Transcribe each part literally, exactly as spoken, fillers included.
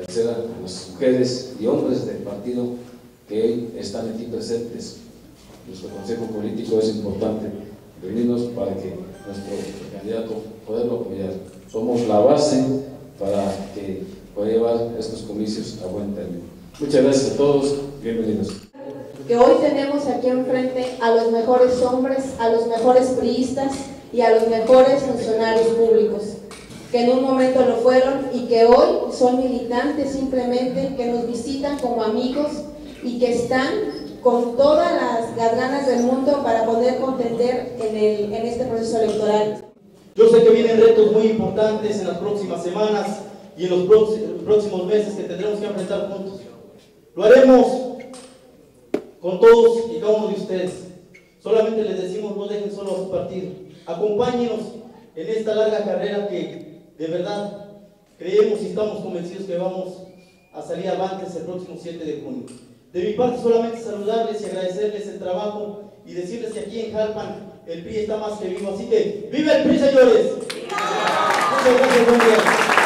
Agradecer a las mujeres y hombres del partido que hoy están aquí presentes. Nuestro consejo político es importante reunirnos para que nuestro candidato poderlo apoyar. Somos la base para que pueda llevar estos comicios a buen término. Muchas gracias a todos, bienvenidos. Que hoy tenemos aquí enfrente a los mejores hombres, a los mejores priistas y a los mejores funcionarios públicos, que en un momento lo fueron y que hoy son militantes simplemente, que nos visitan como amigos y que están con todas las, las ganas del mundo para poder contender en, el, en este proceso electoral. Yo sé que vienen retos muy importantes en las próximas semanas y en los próximos meses que tendremos que enfrentar juntos. Lo haremos con todos y cada uno de ustedes. Solamente les decimos, no dejen solo a su partido. Acompáñenos en esta larga carrera que de verdad creemos y estamos convencidos que vamos a salir avantes el próximo siete de junio. De mi parte solamente saludarles y agradecerles el trabajo y decirles que aquí en Jalpan el P R I está más que vivo, así que ¡viva el P R I, señores! Muchas gracias, buen día.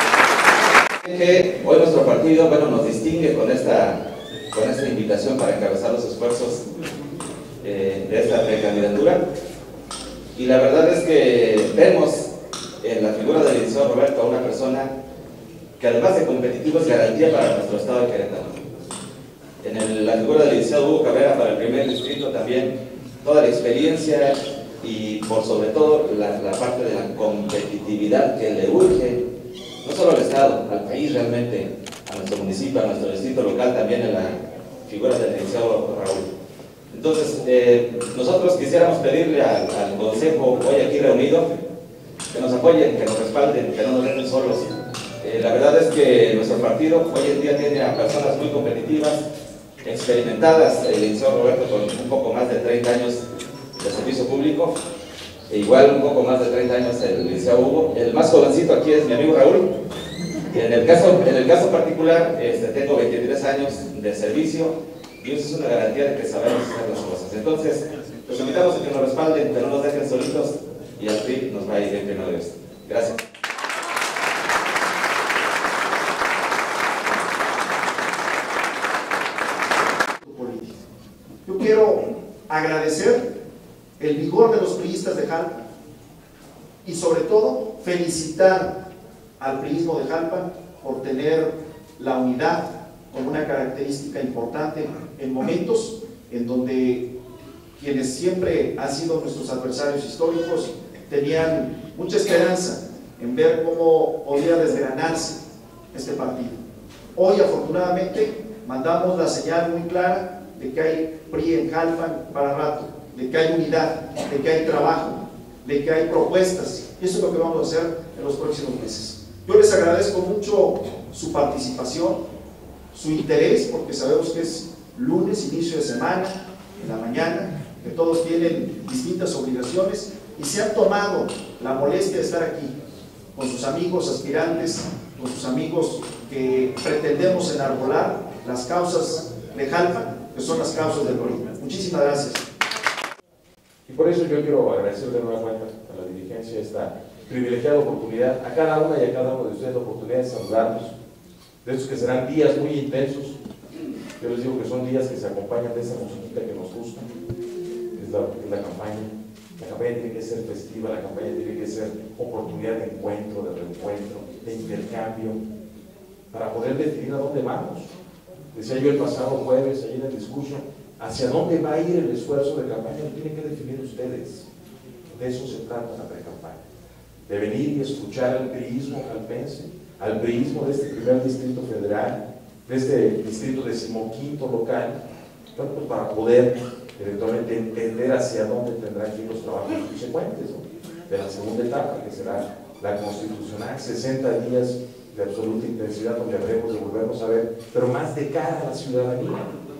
Que hoy nuestro partido, bueno, nos distingue con esta, con esta invitación para encabezar los esfuerzos eh, de esta precandidatura, y la verdad es que vemos en la figura del licenciado Roberto a una persona que además de competitivo es garantía para nuestro estado de Querétaro. En el, la figura del licenciado Hugo Cabrera para el primer distrito también toda la experiencia y por sobre todo la, la parte de la competitividad que le urge no solo al estado, al país realmente, a nuestro municipio, a nuestro distrito local, también en la figura del licenciado Raúl. Entonces, eh, nosotros quisiéramos pedirle al, al consejo hoy aquí reunido que nos apoyen, que nos respalden, que no nos dejen solos. Eh, la verdad es que nuestro partido hoy en día tiene a personas muy competitivas, experimentadas, el licenciado Roberto con un poco más de treinta años de servicio público, e igual un poco más de treinta años el licenciado Hugo. El más jovencito aquí es mi amigo Raúl. En el caso, en el caso particular, este, tengo veintitrés años de servicio y eso es una garantía de que sabemos hacer las cosas. Entonces, los invitamos a que nos respalden, que no nos dejen solitos y al P R I nos va a ir bien primero de esto. Gracias. Yo quiero agradecer el vigor de los priistas de Jalpan y sobre todo felicitar al priismo de Jalpan por tener la unidad como una característica importante en momentos en donde quienes siempre han sido nuestros adversarios históricos tenían mucha esperanza en ver cómo podía desgranarse este partido. Hoy afortunadamente mandamos la señal muy clara de que hay P R I en Jalpan para rato, de que hay unidad, de que hay trabajo, de que hay propuestas. Y eso es lo que vamos a hacer en los próximos meses. Yo les agradezco mucho su participación, su interés, porque sabemos que es lunes, inicio de semana, en la mañana, que todos tienen distintas obligaciones y se han tomado la molestia de estar aquí con sus amigos aspirantes, con sus amigos que pretendemos enarbolar las causas de Jalpan, que son las causas del P R I. Muchísimas gracias. Y por eso yo quiero agradecer de nueva cuenta a la dirigencia esta privilegiada oportunidad, a cada una y a cada uno de ustedes la oportunidad de saludarnos, de estos que serán días muy intensos. Yo les digo que son días que se acompañan de esa musiquita que nos gusta, es la, es la campaña. La campaña tiene que ser festiva, la campaña tiene que ser oportunidad de encuentro, de reencuentro, de intercambio, para poder definir a dónde vamos. Decía yo el pasado jueves, ahí en el discurso, hacia dónde va a ir el esfuerzo de campaña, lo tienen que definir ustedes. De eso se trata la pre-campaña. De venir y escuchar al priismo jalpense, al priismo de este primer distrito federal, de este distrito decimoquinto local, bueno, pues para poder eventualmente entender hacia dónde tendrán que ir los trabajos subsecuentes, ¿no? De la segunda etapa, que será la constitucional, sesenta días de absoluta intensidad donde habremos de volvernos a ver, pero más de cara a la ciudadanía.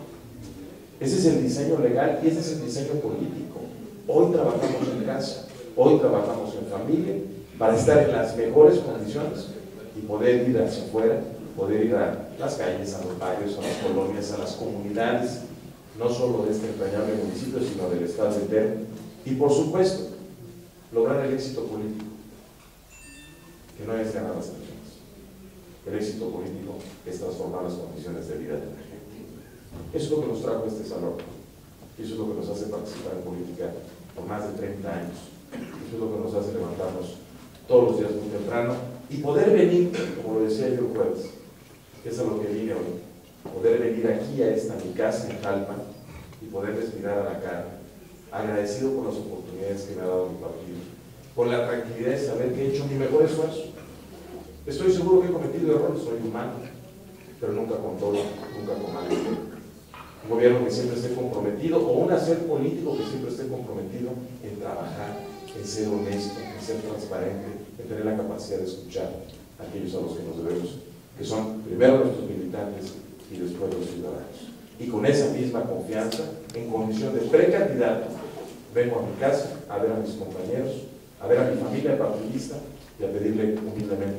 Ese es el diseño legal y ese es el diseño político. Hoy trabajamos en casa, hoy trabajamos en familia, para estar en las mejores condiciones y poder ir hacia afuera, poder ir a las calles, a los barrios, a las colonias, a las comunidades, no solo de este entrañable municipio, sino del estado entero, y por supuesto, lograr el éxito político, que no es ganar las elecciones. El éxito político es transformar las condiciones de vida de la gente. Eso es lo que nos trajo este salón. Eso es lo que nos hace participar en política por más de treinta años. Eso es lo que nos hace levantarnos todos los días muy temprano y poder venir, como lo decía yo el jueves, que es a lo que vine hoy, poder venir aquí a esta mi casa en Jalpan y poderles mirar a la cara, agradecido por las oportunidades que me ha dado mi partido, por la tranquilidad de saber que he hecho mi mejor esfuerzo. Estoy seguro que he cometido errores, soy humano, pero nunca con todo, nunca con mal. Un gobierno que siempre esté comprometido, o un hacer político que siempre esté comprometido en trabajar, en ser honesto, en ser transparente, en tener la capacidad de escuchar a aquellos a los que nos debemos, que son primero nuestros militantes y después los ciudadanos. Y con esa misma confianza, en condición de precandidato, vengo a mi casa a ver a mis compañeros, a ver a mi familia partidista y a pedirle humildemente